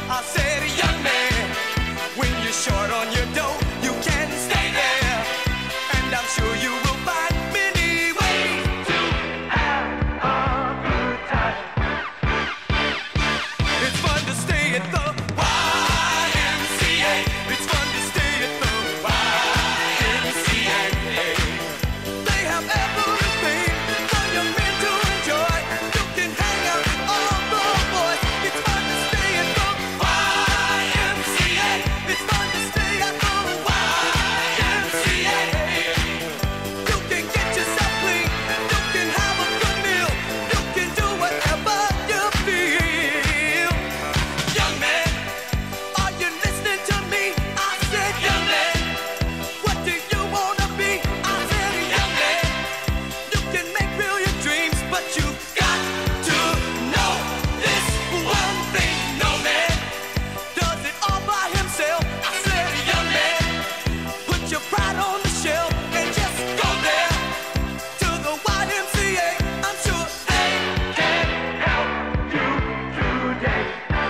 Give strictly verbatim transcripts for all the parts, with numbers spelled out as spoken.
I said, young man, when you're short on your dough, you can stay there, and I'm sure you will find many ways to have a good time. It's fun to stay at the Y M C A. It's fun to stay at the Y M C A. They have everything for young men to enjoy. You can hang out with all the boys. It's fun to stay at the Y M C A. It's fun to stay at the Y M C A. You can get yourself clean. You can have a good meal. You can do whatever you feel. Young man, are you listening to me? I said, young man, what do you wanna be? I said, young man, you can make real your dreams, but you got to know this one thing. No man does it all by himself. I said, young man, put your pride on the shelf and just go there to the Y M C A. I'm sure they can help you today.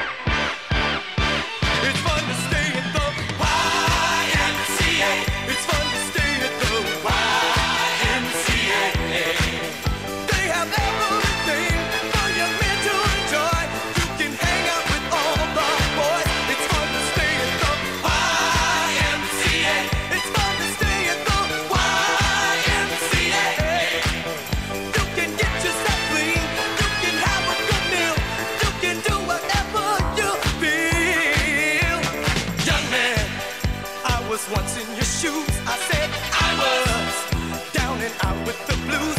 It's fun to stay at the Y M C A. It's fun to stay at the Y M C A. They have everything for young men to enjoy. You can hang out with all the boys. It's fun to stay at the Y M C A. It's fun to stay at the Y M C A. You can get yourself clean. You can have a good meal. You can do whatever you feel. Young man, I was once in your shoes. I said I was down and out with the blues.